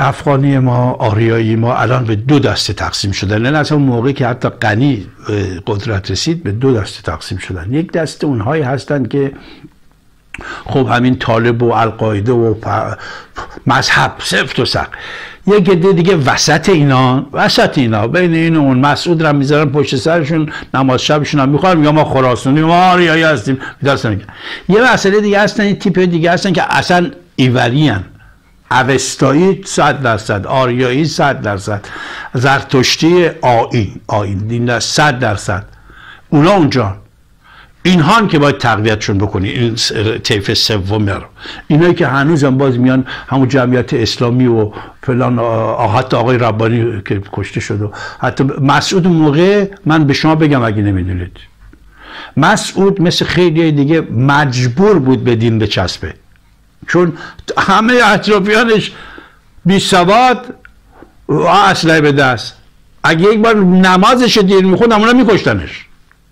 افغانی ما، آریایی ما الان به 2 دسته تقسیم شدن. یعنی از اون موقعی که حتی غنی قدرت رسید به 2 دسته تقسیم شدن. یک دسته اونهایی هستند که خب همین طالب و القاعده و مذهب سفت و سخت. یک عده دیگه وسط اینا بین این و اون. مسعود رو میذارن پشت سرشون، نماز شبشون هم میخوان، یا ما خراسانی ما آریایی هستیم. یه مسئله دیگه هستن، این تیپ دیگه هستن که اصلا ایوری هن. اوستایی 100%، آریایی 100%، زرتشتی آیین دین 100%. اونا اونجا اینها که باید تقویتشون بکنی، این طیف سوم رو. اینایی که هنوز هم باز میان همون جمعیت اسلامی و فلان، حتی آقای ربانی که کشته شد و حتی مسعود موقع، من به شما بگم اگه نمیدونید، مسعود مثل خیلی دیگه مجبور بود به دین بچسبه، چون همه اطرافیانش بی سواد و اسلحه به دست. اگه یک بار نمازش دین میخوند همونا میکشتنش.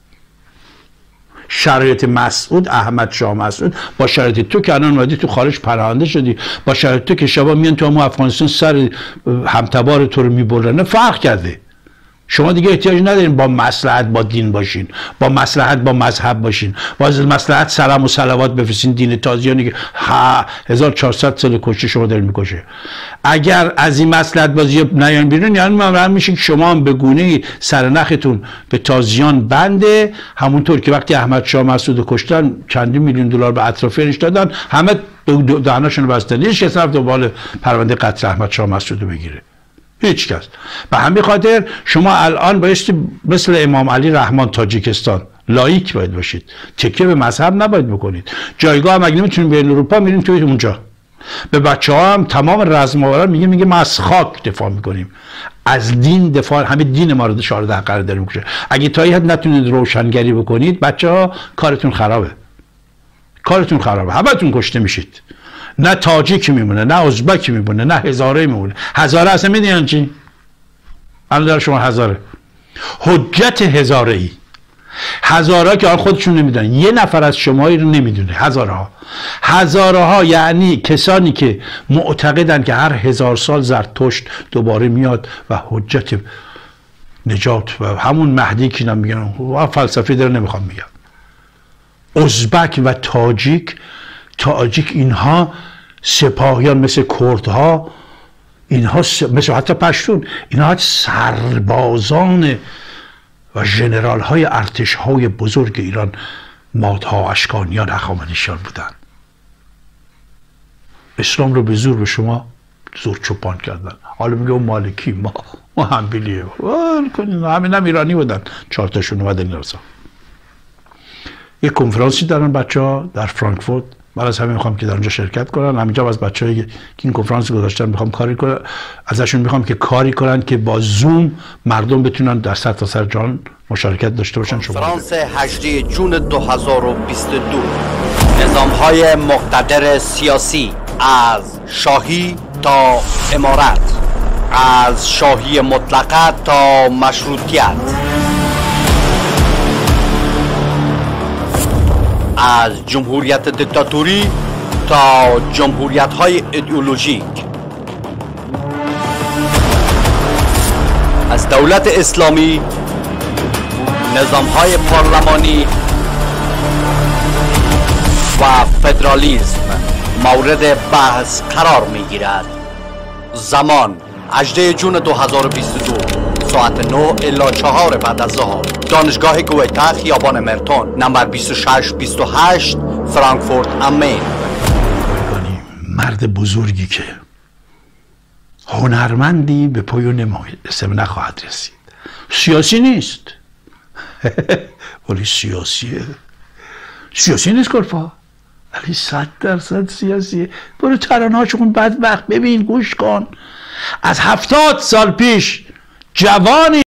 شرایط مسعود، احمد شاه مسعود با شرایط تو که الان اومدی تو خارج پناهنده شدی، با شرایط تو که شبا میان تو همون افغانستان سر همتبار تو رو میبرن، فرق کرده. شما دیگه احتیاج ندارین با مصلحت با دین باشین، با مصلحت با مذهب باشین، با مصلحت سلام و صلوات بفرستین دین تازیانی که 1400 سال کشته شما دارین میکشه. اگر از این مصلحت بازی نیان بیرون، یعنی ممنون میشین که شما هم به گونه‌ای سرنختون به تازیان بنده، همونطور که وقتی احمد شاه مسعود کشتن چندین میلیون دلار به اطرافیانش دادن، همه دهناشون بستن. هیچ کس نرفت دنبال پرونده قتل احمد شاه مسعود بگیره، هیچ کس. به همین خاطر شما الان بایستی مثل امام علی رحمان تاجیکستان لایک باید باشید، تکیه به مذهب نباید بکنید. جایگاه هم اگه نمیتونید بیاین اروپا، میرین توی اونجا. به بچه ها هم تمام رزم‌آوران میگه ما از خاک دفاع میکنیم، از دین دفاع، همه دین ما رو شارد حقر داریم میکشه. اگه تا حد نتونید روشنگری بکنید، بچه ها کارتون خرابه، همتون کشته میشید. نه تاجیک میمونه، نه ازبک میمونه، نه هزاره میمونه. هزاره اصلا میدونن چی؟ الان در شما هزاره، حجت هزاره ای، هزاره که آن خودشون نمیدونن، یه نفر از شمایی رو نمیدونه. هزاره ها یعنی کسانی که معتقدن که هر 1000 سال زرتشت دوباره میاد و حجت نجات و همون مهدی که میگن، فلسفی داره نمیخوام میگم. ازبک و تاجیک اینها سپاهیان مثل کردها، اینها مثل حتی پشتون، اینها سربازان و ژنرال های ارتش های بزرگ ایران، مادها، اشکانیان، هخامنشیان بودن. اسلام رو به زور به شما زور چوپان کردن. حالا میگه اون مالکی، ما همبیلیه همین هم ایرانی بودن، 4 تاشون اومدن ایران. یک کنفرانسی دارن بچه ها در فرانکفورت، من از همه میخوام که در اونجا شرکت کنن. همینجا از بچه‌هایی که این کنفرانس گذاشتن میخوام کاری کنن، ازشون میخوام که کاری کنن که با زوم مردم بتونن در سرتاسر جهان مشارکت داشته باشن. کنفرانس 8 جون 2022 نظام‌های مقتدر سیاسی از شاهی تا امارت، از شاهی مطلقه تا مشروطیت، از جمهوریت دیکتاتوری تا جمهوریت های ایدئولوژیک، از دولت اسلامی، نظام های پارلمانی و فدرالیسم مورد بحث قرار می گیرد. زمان 18 جون 2022 ساعت 9 الی 4 بعد از ظهر، دانشگاه گویتا، خیابان مرتون، نمبر 2628 فرانکفورت ام مین. مرد بزرگی که هنرمندی به پایان اسم نخواهد رسید. سیاسی نیست ولی سیاسی نیست گلفا، ولی 100% سیاسیه. برو ترانه‌هاشون بدبخت ببین، گوش کن. از 70 سال پیش جوانی